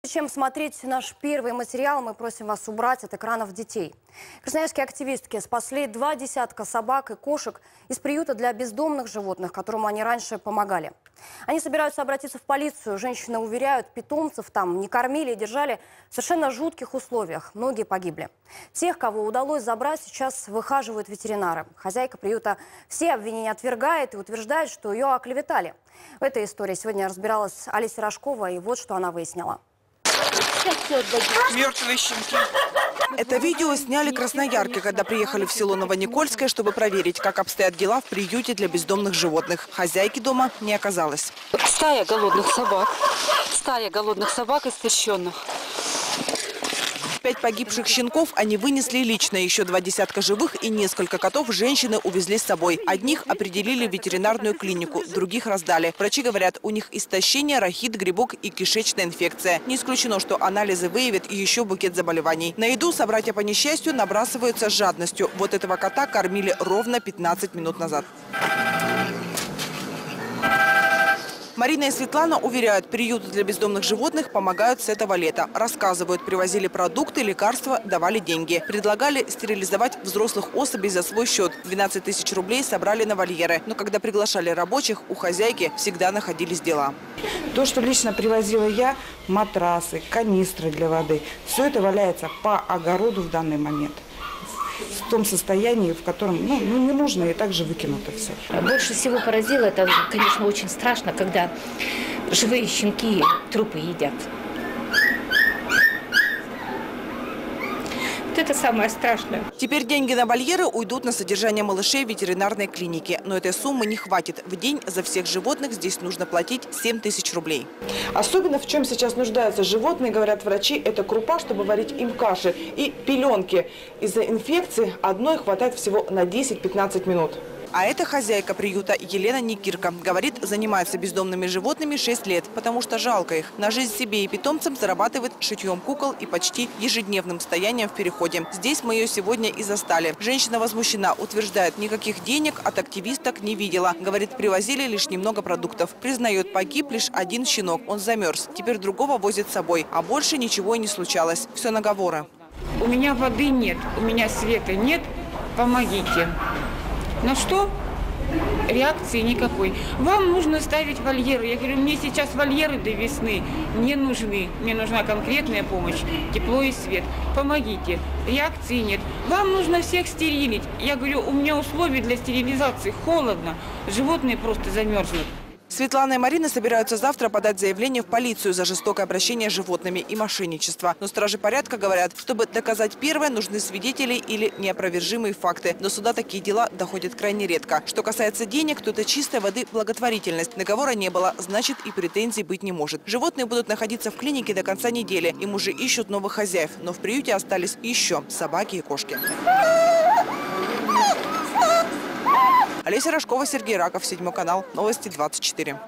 Чем смотреть наш первый материал, мы просим вас убрать от экранов детей. Красноярские активистки спасли 2 десятка собак и кошек из приюта для бездомных животных, которому они раньше помогали. Они собираются обратиться в полицию. Женщины уверяют, питомцев там не кормили и держали в совершенно жутких условиях. Многие погибли. Тех, кого удалось забрать, сейчас выхаживают ветеринары. Хозяйка приюта все обвинения отвергает и утверждает, что ее оклеветали. В этой истории сегодня разбиралась Олеся Рожкова, и вот что она выяснила. Мертвые щенки. Это видео сняли красноярки, когда приехали в село Новоникольское, чтобы проверить, как обстоят дела в приюте для бездомных животных. Хозяйки дома не оказалось. Стая голодных собак истощенных. 5 погибших щенков они вынесли лично. Еще 2 десятка живых и несколько котов женщины увезли с собой. Одних определили в ветеринарную клинику, других раздали. Врачи говорят, у них истощение, рахит, грибок и кишечная инфекция. Не исключено, что анализы выявят еще букет заболеваний. На еду собратья по несчастью набрасываются с жадностью. Вот этого кота кормили ровно 15 минут назад. Марина и Светлана уверяют, приюты для бездомных животных помогают с этого лета. Рассказывают, привозили продукты, лекарства, давали деньги. Предлагали стерилизовать взрослых особей за свой счет. 12 тысяч рублей собрали на вольеры. Но когда приглашали рабочих, у хозяйки всегда находились дела. То, что лично привозила я, матрасы, канистры для воды, все это валяется по огороду в данный момент. В том состоянии, в котором не нужно, и также выкинуто все. Больше всего поразило, это, конечно, очень страшно, когда живые щенки трупы едят. Вот это самое страшное. Теперь деньги на вольеры уйдут на содержание малышей в ветеринарной клинике. Но этой суммы не хватит. В день за всех животных здесь нужно платить 7 тысяч рублей. Особенно в чем сейчас нуждаются животные, говорят врачи, это крупа, чтобы варить им каши, и пеленки. Из-за инфекции одной хватает всего на 10-15 минут. А это хозяйка приюта Елена Никирко. Говорит, занимается бездомными животными 6 лет, потому что жалко их. На жизнь себе и питомцам зарабатывает шитьем кукол и почти ежедневным стоянием в переходе. Здесь мы ее сегодня и застали. Женщина возмущена, утверждает, никаких денег от активисток не видела. Говорит, привозили лишь немного продуктов. Признает, погиб лишь один щенок. Он замерз. Теперь другого возит с собой. А больше ничего и не случалось. Все наговоры. У меня воды нет, у меня света нет, помогите. На что? Реакции никакой. Вам нужно ставить вольеры. Я говорю, мне сейчас вольеры до весны не нужны. Мне нужна конкретная помощь, тепло и свет. Помогите. Реакции нет. Вам нужно всех стерилить. Я говорю, у меня условия для стерилизации. Холодно. Животные просто замерзнут. Светлана и Марина собираются завтра подать заявление в полицию за жестокое обращение с животными и мошенничество. Но стражи порядка говорят, чтобы доказать первое, нужны свидетели или неопровержимые факты. До суда такие дела доходят крайне редко. Что касается денег, то это чистой воды благотворительность. Договора не было, значит и претензий быть не может. Животные будут находиться в клинике до конца недели. Им уже ищут новых хозяев. Но в приюте остались еще собаки и кошки. Олеся Рожкова, Сергей Раков, 7 канал, Новости 24.